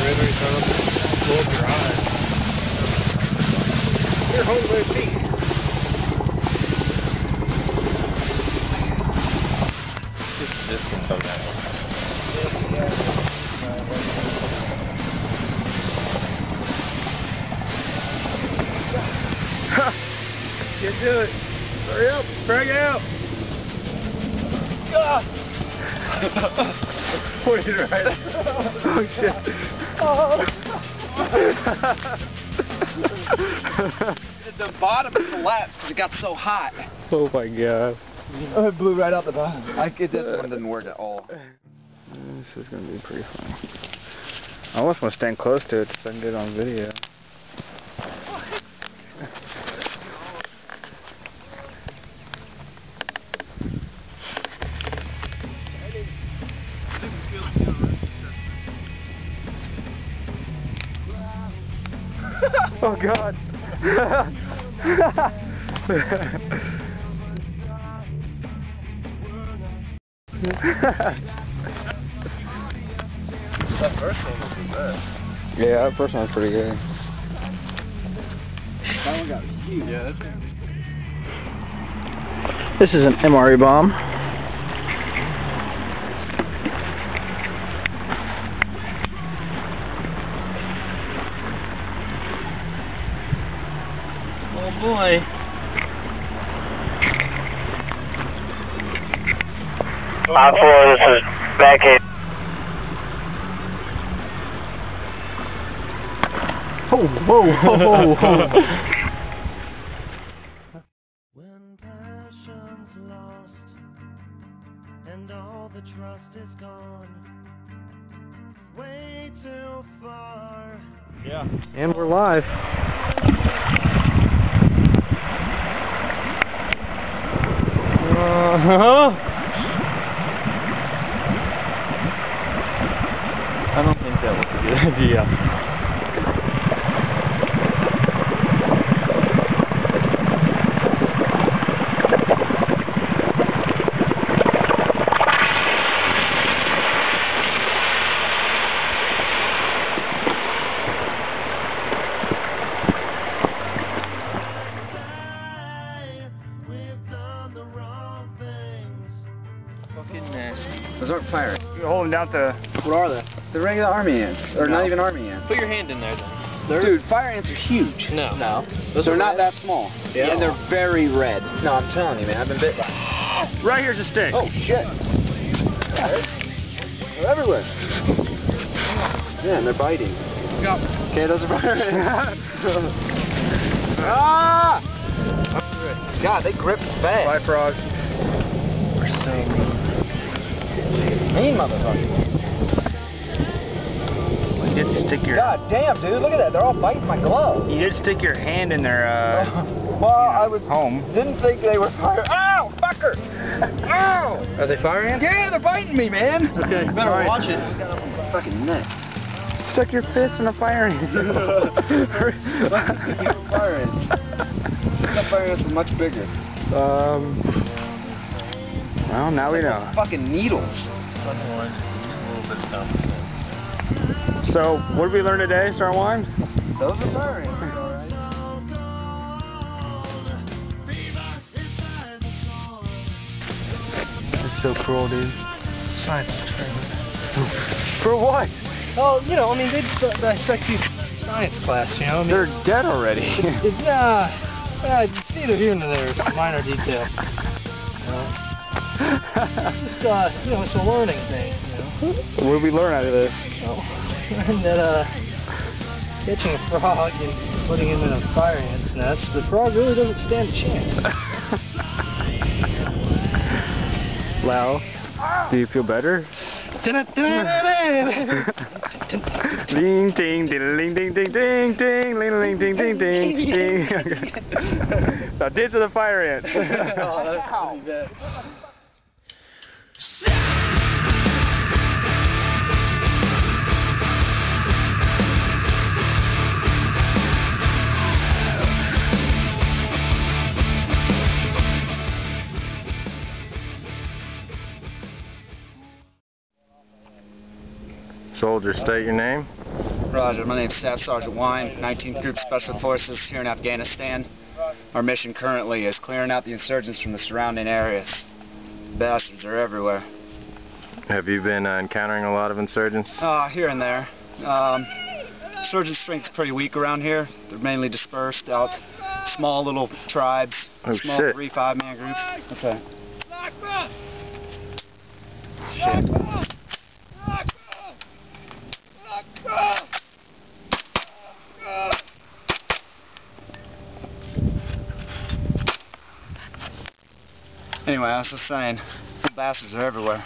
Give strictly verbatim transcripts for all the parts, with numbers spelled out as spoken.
river, you throw up, blow up your eyes. You're holding my feet. This can come that way. Get to it. Hurry up. Drag it out. Ah. Pointed right. Oh shit. Oh. The bottom collapsed because it got so hot. Oh my god. Oh, it blew right out the bottom. I, it, this one didn't work at all. This is going to be pretty funny. I almost want to stand close to it so I can get it on video. Oh god. That first one was the best. Yeah, that first one was pretty good. That one got huge. Yeah, that's good. This is an M R E bomb. Oh boy. OPFOR, this is back in. Oh, whoa, whoa, whoa. When passion's lost and all the trust is gone, way too far. Yeah. And we're live. Uh-huh. I don't think that was a good idea. Fucking nasty. Those aren't fire. You're holding down the... What are they? They're regular army ants. Or No. not even army ants. Put your hand in there then. They're, Dude, fire ants are huge. No. No. Those they're are not red? that small. Yeah. And they're very red. No, I'm telling you, man. I've been bit by. Right here's a stick. Oh, shit. They're everywhere. Yeah, and they're biting. Go. Okay, those are fire ants. Ah! God, they grip bad. Bye, frog. We're so mean. Mean motherfuckers. You did stick your... God damn, dude, look at that. They're all biting my glove. You did stick your hand in their, uh... Well, I was... home. Didn't think they were fire... Ow! Fucker! Ow! Are they fire ants? Yeah, they're biting me, man. Okay, Better right. watch it. Fucking neck. Stuck your fist in a fire ant. Fire ants. The fire ants were much bigger. Um... Well, now we know. Fucking needles. Otherwise, a little bit of common sense. So, what did we learn today, Star Wine? Those are fire ants, alright. It's so cruel, dude. Science experiment. For what? Oh, you know, I mean, they dissect these science class, you know? I mean, They're dead already. It's, uh, uh, it's neither here nor there. It's a minor detail. You know? It's, uh, you know, it's a learning thing, you know? What did we learn out of this? So, learn that, uh, catching a frog and putting him in a fire ant's nest, the frog really doesn't stand a chance. Lau, do you feel better? Ding, ding, ding, ding, ding, ding, ding, ding, ding, ding, ding, ding, ding, ding. Now did to the fire ants. Oh, that's pretty bad. Soldier, state your name. Roger, my name is Staff Sergeant Wine, nineteenth Group Special Forces here in Afghanistan. Our mission currently is clearing out the insurgents from the surrounding areas. Bastards are everywhere. Have you been uh, encountering a lot of insurgents? Uh, here and there. Um, insurgent strength is pretty weak around here. They're mainly dispersed out, small little tribes, oh, small shit. three, five man groups. Okay. Shit. Anyway, I was just saying, the bastards are everywhere.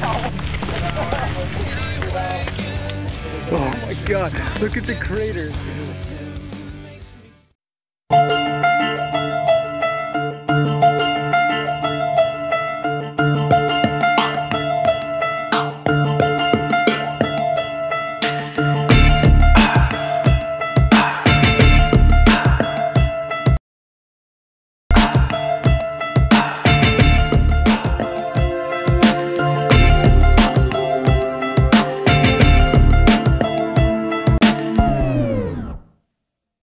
Oh my god, look at the craters.